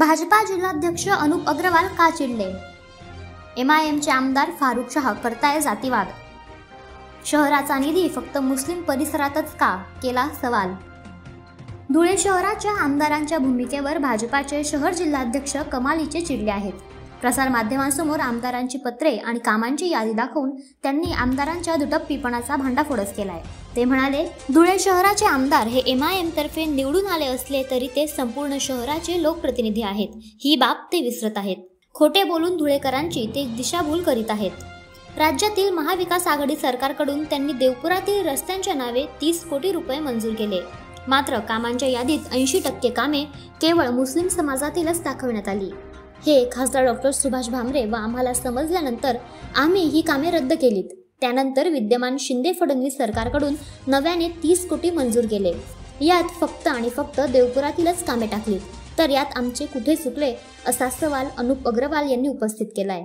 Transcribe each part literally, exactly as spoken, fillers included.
भाजपा जिल्हाध्यक्ष अनुप अग्रवाल का चिडले? एमआयएमचे आमदार फारुख शाह करताय जातीवाद. शहराचा निधी फक्त मुस्लिम परिसरातच का, केला सवाल. धुळे शहराच्या आमदारांच्या भूमिकेवर भाजपाचे शहर जिल्हाध्यक्ष कमालीचे चिडले आहेत. प्रसार माध्यमांसमोर आमदारांची पत्रे आणि कामांची यादी दाखवून त्यांनी आमदारांच्या दुटप्पीपणाचा भांडाफोडच केलाय. ते म्हणाले, धुळे शहराचे आमदार हे एमआयएम तर्फे निवडून आले असले तरी ते संपूर्ण शहराचे लोकप्रतिनिधी आहेत. ही बाब ते विसरत आहेत. खोटे बोलून धुळेकरांची ते दिशाभूल करीत आहेत. राज्यातील महाविकास आघाडी सरकारकडून त्यांनी देवपुरातील रस्त्यांच्या नावे तीस कोटी रुपये मंजूर केले. मात्र कामांच्या यादीत ऐंशी टक्के कामे केवळ मुस्लिम समाजातीलच दाखवण्यात आली. हे खासदार डॉक्टर सुभाष भामरे व आम्हाला समजल्यानंतर आम्ही ही कामे रद्द केलीत. त्यानंतर विद्यमान शिंदे फडणवीस सरकारकडून नव्याने तीस कोटी मंजूर केले. यात फक्त आणि फक्त देवपुरातीलच कामे टाकलीत. तर यात आमचे कुठे चुकले असा सवाल अनुप अग्रवाल यांनी उपस्थित केलाय.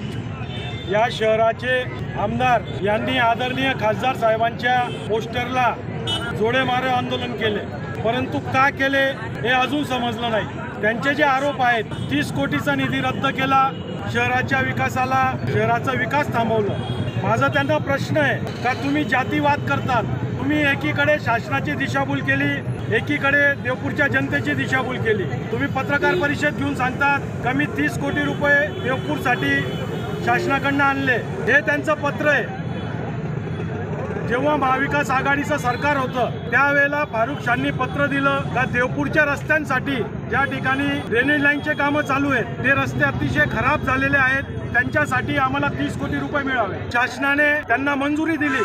या शहराचे आमदार यांनी आदरणीय खासदार साहेबांच्या पोस्टरला जोडे मारे आंदोलन केले, परंतु का केले हे अजून समजलं नाही. त्यांचे जे आरोप आहेत, तीस कोटीचा निधी रद्द केला, शहराच्या विकासाला शहराचा विकास थांबवलं. माझा त्यांना प्रश्न आहे का तुम्ही जातीवाद करतात? तुम्ही एकीकडे शासनाची दिशाभूल केली, एकीकडे देवपूरच्या जनतेची दिशाभूल केली. तुम्ही पत्रकार परिषद घेऊन सांगतात का मी तीस कोटी रुपये देवपूरसाठी शासनाकडनं आणले. हे त्यांचं पत्र आहे. जेव्हा महाविकास आघाडीचं सरकार होतं त्यावेळेला फारुख शाहनी पत्र दिलं का देवपूरच्या रस्त्यांसाठी ज्या ठिकाणी ड्रेनेज लाईनचे कामं चालू आहेत ते रस्ते अतिशय खराब झालेले आहेत, त्यांच्यासाठी आम्हाला तीस कोटी रुपये मिळावे. शासनाने त्यांना मंजुरी दिली.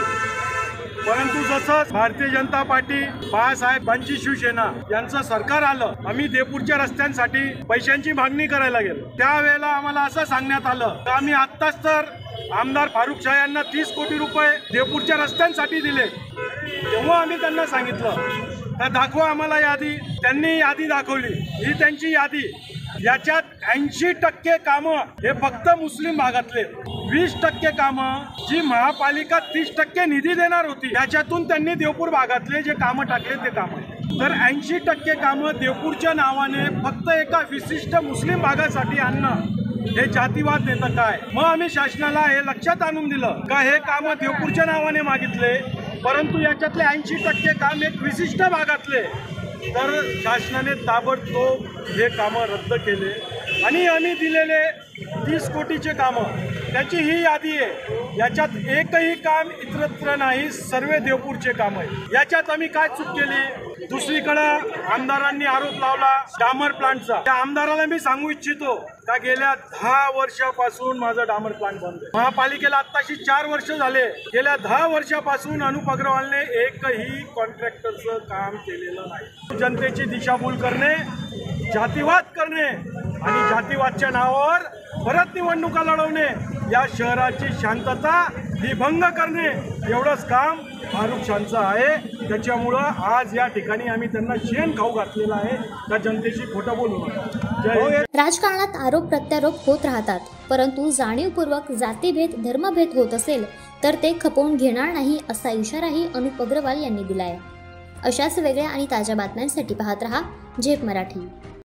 परंतु जसं भारतीय जनता पार्टी, बाळासाहेबांची शिवसेना यांचं सरकार आलं, आम्ही देवपूरच्या रस्त्यांसाठी पैशांची मागणी करायला गेलो. त्यावेळेला आम्हाला असं सांगण्यात आलं की आम्ही आत्ताच तर आमदार फारुख शाह यांना तीस कोटी रुपये देवपूरच्या रस्त्यांसाठी दिले. तेव्हा आम्ही त्यांना सांगितलं तर दाखवा आम्हाला यादी. त्यांनी यादी दाखवली. ही त्यांची यादी. याच्यात ऐंशी टक्के कामं हे फक्त मुस्लिम भागातले, वीस टक्के कामं जी महापालिका तीस टक्के निधी देणार होती त्याच्यातून त्यांनी देवपूर भागातले जे कामं टाकले ते कामं. तर ऐंशी टक्के कामं देवपूरच्या नावाने फक्त एका विशिष्ट मुस्लिम भागासाठी आणणं हे जातीवाद नेतं काय? मग आम्ही शासनाला हे लक्षात आणून दिलं का हे कामं देवपूरच्या नावाने मागितले, परंतु याच्यातले ऐंशी टक्के काम एक विशिष्ट भागातले. तर शासनाने ताबडतोब हे कामं रद्द केले आणि आम्ही दिलेले तीस कोटीचे कामं त्याची ही यादी आहे. याच्यात एकही काम इतरत्र नाही, सर्व देवपूरचे काम आहे. याच्यात आम्ही काय चूक केली? दुसरीकडं आमदारांनी आरोप लावला डामर प्लांटचा. त्या आमदाराला मी सांगू इच्छितो का गेल्या दहा वर्षापासून माझा डामर प्लांट बंद आहे. महापालिकेला आत्ताशी चार वर्ष झाले. गेल्या दहा वर्षापासून अनुप अग्रवालने एकही कॉन्ट्रॅक्टरचं काम केलेलं नाही. जनतेची दिशाभूल करणे, जातीवाद करणे आणि जातीवादच्या नावावर परत निवडणुका लढवणे, या शहराची शांतता ही भंग करणे एवढंच काम फारुख शाहचं आहे. त्याच्यामुळं आज या ठिकाणी आम्ही त्यांना शेण खाऊ घातलेलं आहे का जनतेशी खोटं बोलू नका. राजकारणात आरोप प्रत्यारोप होत राहतात, परंतु जाणीवपूर्वक जातीभेद धर्मभेद होत असेल तर ते खपवून घेणार नाही असा इशाराही अनुप अग्रवाल यांनी दिलाय. अशाच वेगळ्या आणि ताज्या बातम्यांसाठी पाहत रहा झेप मराठी.